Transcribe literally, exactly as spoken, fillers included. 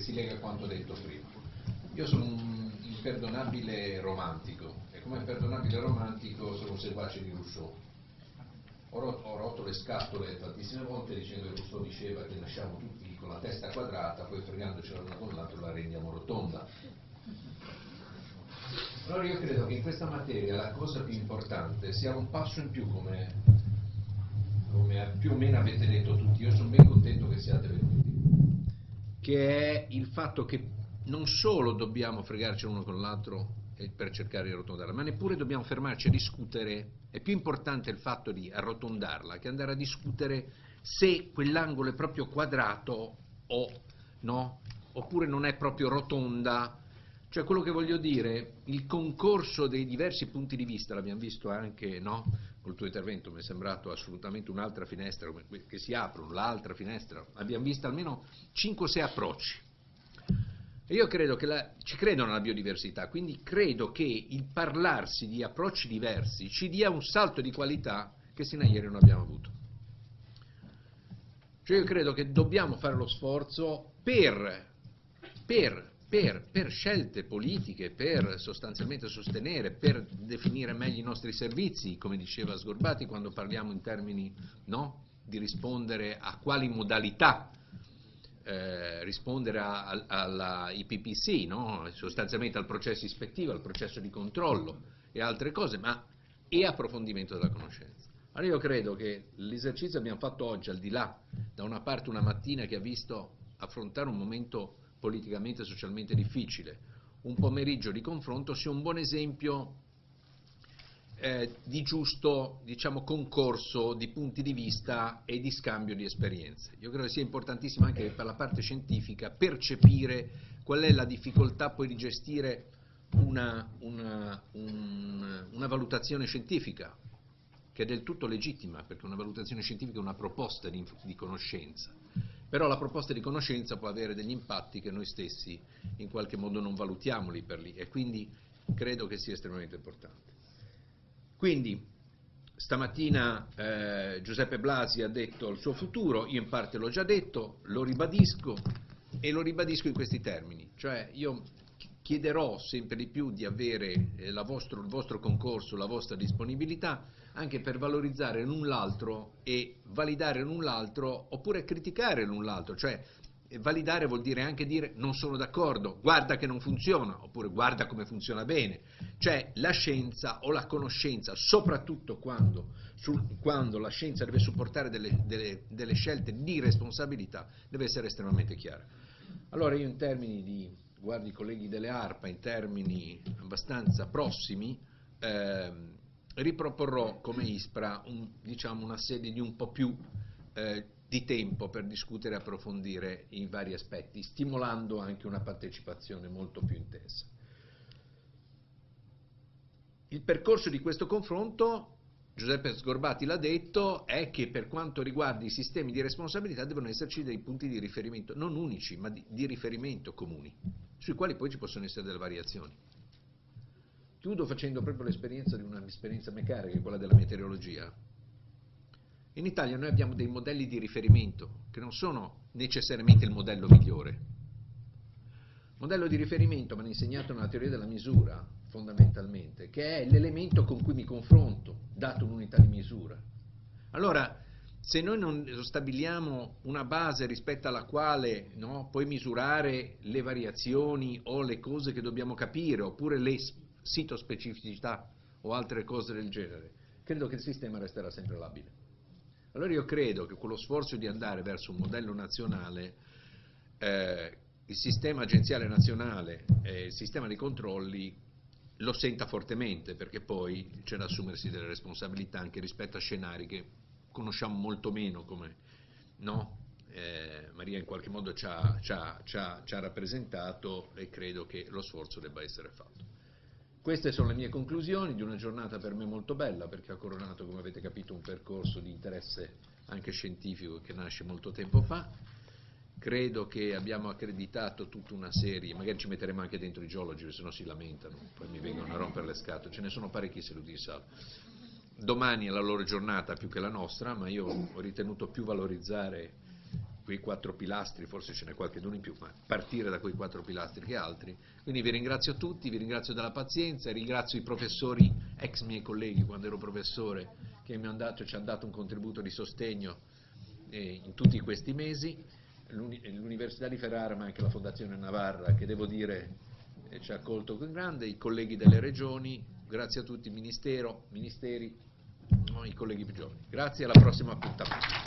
si lega a quanto detto prima. Io sono un imperdonabile romantico e come imperdonabile romantico sono seguace di Rousseau. Ho rotto, ho rotto le scatole tantissime volte dicendo che Rousseau diceva che nasciamo tutti con la testa quadrata, poi fregandocela l'una con l'altro la rendiamo rotonda. Allora io credo che in questa materia la cosa più importante sia un passo in più, come, come più o meno avete detto tutti. Io sono ben contento che siate venuti, che è il fatto che non solo dobbiamo fregarci l'uno con l'altro per cercare di arrotondarla, ma neppure dobbiamo fermarci a discutere. È più importante il fatto di arrotondarla che andare a discutere se quell'angolo è proprio quadrato o no, oppure non è proprio rotonda. Cioè, quello che voglio dire, il concorso dei diversi punti di vista, l'abbiamo visto anche, no? Col tuo intervento mi è sembrato assolutamente un'altra finestra che si apre, l'altra finestra, abbiamo visto almeno cinque o sei approcci. E io credo che la, ci credo nella biodiversità, quindi credo che il parlarsi di approcci diversi ci dia un salto di qualità che sino a ieri non abbiamo avuto. Cioè io credo che dobbiamo fare lo sforzo per, per Per, per scelte politiche, per sostanzialmente sostenere, per definire meglio i nostri servizi, come diceva Sgorbati, quando parliamo in termini, no, di rispondere a quali modalità eh, rispondere alla I P P C, no, sostanzialmente al processo ispettivo, al processo di controllo e altre cose, ma e approfondimento della conoscenza. Allora io credo che l'esercizio che abbiamo fatto oggi, al di là da una parte una mattina che ha visto affrontare un momento politicamente e socialmente difficile, un pomeriggio di confronto, sia un buon esempio eh, di giusto, diciamo, concorso di punti di vista e di scambio di esperienze. Io credo che sia importantissimo anche per la parte scientifica percepire qual è la difficoltà poi di gestire una, una, un, una valutazione scientifica, che è del tutto legittima, perché una valutazione scientifica è una proposta di, di conoscenza. Però la proposta di conoscenza può avere degli impatti che noi stessi in qualche modo non valutiamo lì per lì, e quindi credo che sia estremamente importante. Quindi stamattina eh, Giuseppe Blasi ha detto il suo futuro, io in parte l'ho già detto, lo ribadisco e lo ribadisco in questi termini, cioè io chiederò sempre di più di avere eh, la vostro, il vostro concorso, la vostra disponibilità, anche per valorizzare l'un l'altro e validare l'un l'altro, oppure criticare l'un l'altro. Cioè validare vuol dire anche dire non sono d'accordo, guarda che non funziona, oppure guarda come funziona bene. Cioè la scienza o la conoscenza, soprattutto quando, sul, quando la scienza deve supportare delle, delle, delle scelte di responsabilità, deve essere estremamente chiara. Allora io in termini di, guardi i colleghi delle ARPA, in termini abbastanza prossimi, ehm, riproporrò come ISPRA un, diciamo, una sede di un po' più eh, di tempo per discutere e approfondire i vari aspetti, stimolando anche una partecipazione molto più intensa. Il percorso di questo confronto, Giuseppe Sgorbati l'ha detto, è che per quanto riguarda i sistemi di responsabilità devono esserci dei punti di riferimento, non unici, ma di, di riferimento comuni, sui quali poi ci possono essere delle variazioni. Chiudo facendo proprio l'esperienza di un'esperienza meccanica, quella della meteorologia. In Italia noi abbiamo dei modelli di riferimento che non sono necessariamente il modello migliore. Il modello di riferimento mi hanno insegnato nella teoria della misura, fondamentalmente, che è l'elemento con cui mi confronto, dato un'unità di misura. Allora, se noi non stabiliamo una base rispetto alla quale, no, puoi misurare le variazioni o le cose che dobbiamo capire, oppure le sitospecificità o altre cose del genere, credo che il sistema resterà sempre labile. Allora io credo che con lo sforzo di andare verso un modello nazionale, eh, il sistema agenziale nazionale e il sistema di controlli lo senta fortemente, perché poi c'è da assumersi delle responsabilità anche rispetto a scenari che conosciamo molto meno, come, no? Eh, Maria in qualche modo ci ha, ci ha, ci ha, ci ha rappresentato, e credo che lo sforzo debba essere fatto. Queste sono le mie conclusioni di una giornata per me molto bella, perché ha coronato, come avete capito, un percorso di interesse anche scientifico che nasce molto tempo fa. Credo che abbiamo accreditato tutta una serie, magari ci metteremo anche dentro i geologi, se no si lamentano, poi mi vengono a rompere le scatole, ce ne sono parecchi seduti in sala. Domani è la loro giornata più che la nostra, ma io ho ritenuto più valorizzare quei quattro pilastri, forse ce n'è qualcheduno in più, ma partire da quei quattro pilastri che altri. Quindi vi ringrazio tutti, vi ringrazio della pazienza, ringrazio i professori, ex miei colleghi quando ero professore, che mi hanno dato, ci hanno dato un contributo di sostegno eh, in tutti questi mesi, l'Università di Ferrara, ma anche la Fondazione Navarra, che devo dire eh, ci ha accolto con grande, i colleghi delle regioni, grazie a tutti, Ministero, Ministeri, no, i colleghi più giovani. Grazie, alla prossima appuntamento.